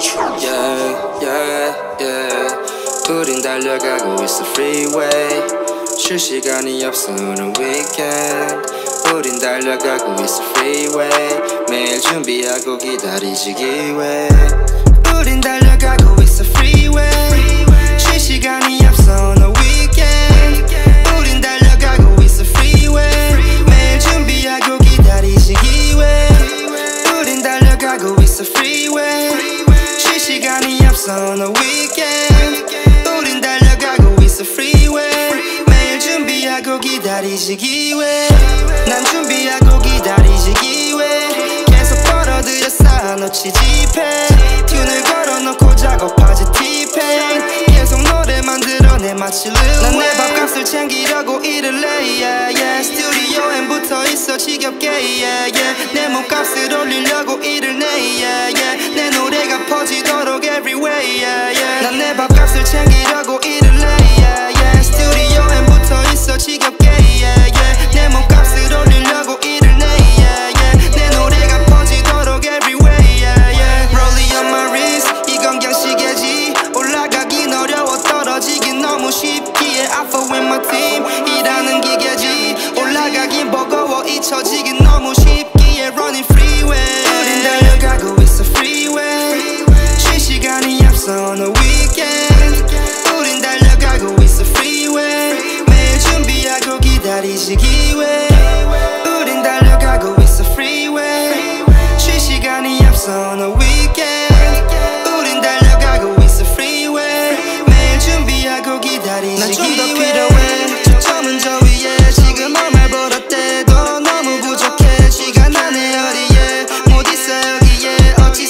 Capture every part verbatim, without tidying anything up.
Yeah, yeah, yeah. 우린 달려가고 있어 freeway. 쉴 시간이 없어 오늘 weekend. 우린 달려가고 있어 freeway. 매일 준비하고 기다리지 기회. 우린 달려가고 있어 freeway. 쉴 시간이 없어 오늘 weekend. 우린 달려가고 있어 freeway. 매일 준비하고 기다리지 기회. 우린 달려가고 있어 freeway. 쉴 시간이 없어 오늘 weekend. 우린 달려가고 있어 freeway. 매일 준비하고 기다리지 기회. 난 준비하고 기다리지 기회. 계속 벌어들여 쌓아놓지 지폐. 튠을 걸어놓고 작업하지 티팽. 계속 노래 만들어내 마치 Lil Wayne. 난 내 밥값을 챙기려고 일을 해 yeah, yeah. 스튜디오엔 붙어있어 지겹게 yeah, yeah. 내 몸값을 올리려고 일을 내 yeah, yeah. 내 노래가 퍼지도록 everywhere yeah, yeah. 난 내 밥값을 챙기려고 일을 해 yeah, yeah. 스튜디오엔 붙어있어 지겹게 yeah, yeah. 내 몸값을 올리려고 일을 내 yeah, yeah. 내 노래가 퍼지도록 everywhere yeah, yeah. Rolling on my wrist 이건 그냥 시계지. 올라가긴 어려워 떨어지긴 너무 쉽기에 I fuck with my team 일하는 기계지. 올라가긴 버거워 잊혀지긴 너무 쉽기에 Running freeway. 우린 달려가고 있어 freeway. 쉴 시간이 없어 오늘 weekend. 우린 달려가고 있어 freeway. 매일 준비하고 기다리지 기회. 우린 달려가고 있어 freeway. 쉴 시간이 없어 오늘 weekend. 우린 달려가고 있어 freeway. 매일 준비하고 기다리지 난 좀 더 필요해. 초점은 저 위에. 지금 아무 말 벌었대도 너무 부족해. 시간 안에 어디에 못 있어 여기에. 어찌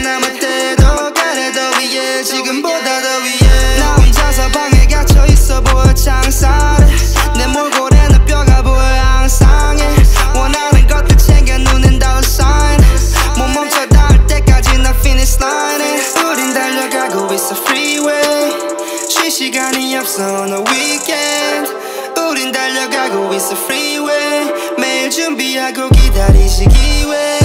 살아남았대도 가래 더 위에. 지금보다 더 위에. 나 혼자서 방에 갇혀 있어 보여 창살에. 내 몰골에는 뼈가 보여 항상해. 원하는 것들 챙겨 눈엔 dollar sign. 못 멈춰 닿을 때까지 나 finish line에. 우린 달려가고 있어 freeway. 쉴 시간이 없어 오늘 weekend. 우린 달려가고 있어 freeway. 매일 준비하고 기다리지 기회.